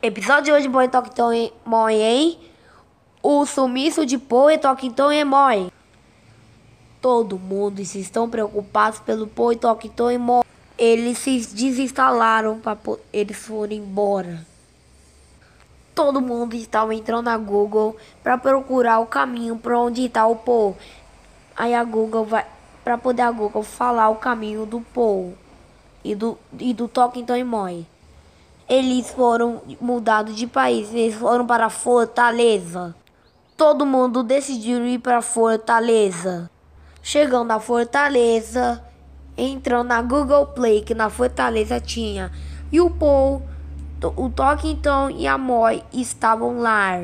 Episódio de hoje, Poe Tokton e Moi, hein? O sumiço de Poe Tokton e Moi. Todo mundo se estão preocupados pelo Poe Tokton e Moi. Eles se desinstalaram para eles foram embora. Todo mundo estava entrando na Google para procurar o caminho para onde está o Poe. Aí a Google vai para poder a Google falar o caminho do Poe e do Tokton e Moi. Eles foram mudados de país, eles foram para Fortaleza. Todo mundo decidiu ir para Fortaleza. Chegando na Fortaleza, entrando na Google Play, que na Fortaleza tinha. E o Paul, o Tokton e a Moi estavam lá.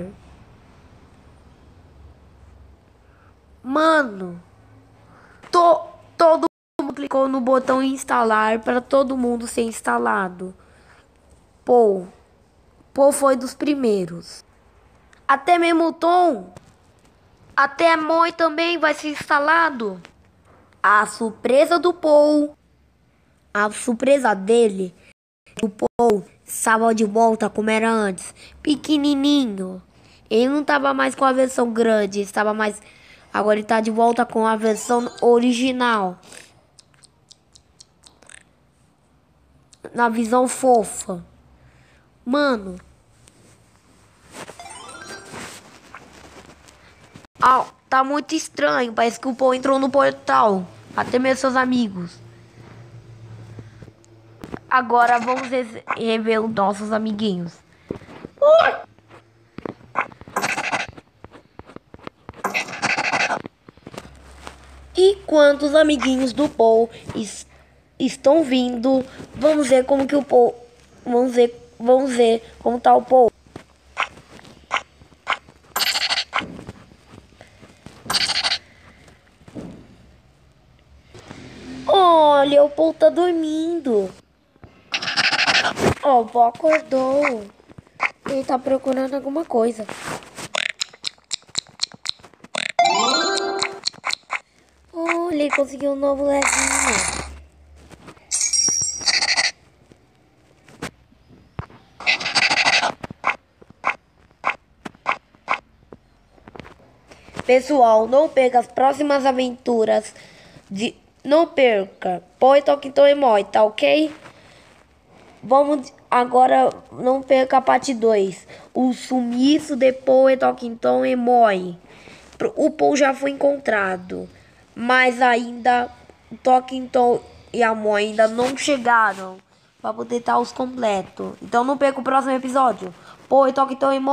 Mano, todo mundo clicou no botão instalar para todo mundo ser instalado. Paul foi dos primeiros. Até mesmo o Tom. Até a Moi também vai ser instalado. A surpresa do Paul. A surpresa dele. O Paul estava de volta como era antes. Pequenininho. Ele não estava mais com a versão grande. Estava mais... Agora ele está de volta com a versão original. Na visão fofa. Mano. Tá muito estranho. Parece que o Paul entrou no portal. Até mesmo seus amigos. Agora vamos rever os nossos amiguinhos. E quantos amiguinhos do Paul estão vindo? Vamos ver como que o Paul... Vamos ver como tá o Paul. Olha, o Paul tá dormindo. Ó, o Paul acordou. Ele tá procurando alguma coisa. Olha, ele conseguiu um novo levinho. Pessoal, não perca as próximas aventuras de... Não perca. Poe Tokton e Moi, tá ok? Vamos agora, não perca a parte 2. O sumiço de Poe Tokton e Moi. O Paul já foi encontrado, mas ainda o Tokton e a Moi ainda não chegaram para poder estar os completos. Então não perca o próximo episódio. Poe Tokton e Moi.